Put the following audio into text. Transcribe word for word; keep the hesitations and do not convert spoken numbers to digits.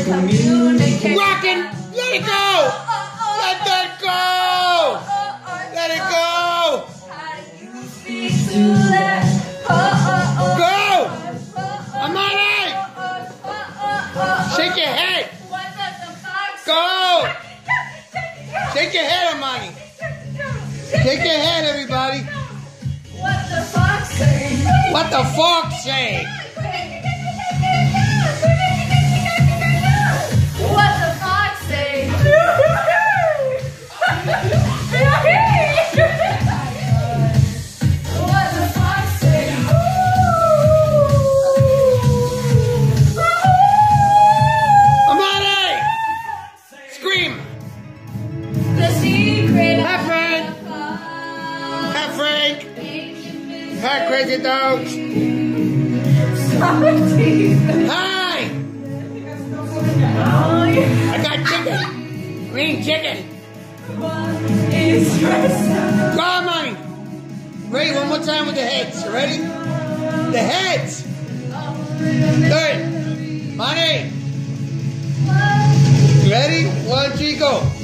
communicate. Rockin'! Let it go! Let that go! Let it go! How do you speak to that? Go! Amani! Shake your head! What does the fox Go! Shake your head, Amani! Shake your head, everybody! What the fox say? What the fox say? What the fox say? What the fox say? Amani! Scream! The secret. Hi, Frank! Hi, Frank! Hi, crazy dogs! Hi! I got chicken! Green chicken! Go on, Money! Ready? One more time with the heads. You ready? The heads! Good! Money! You ready? One, two, go!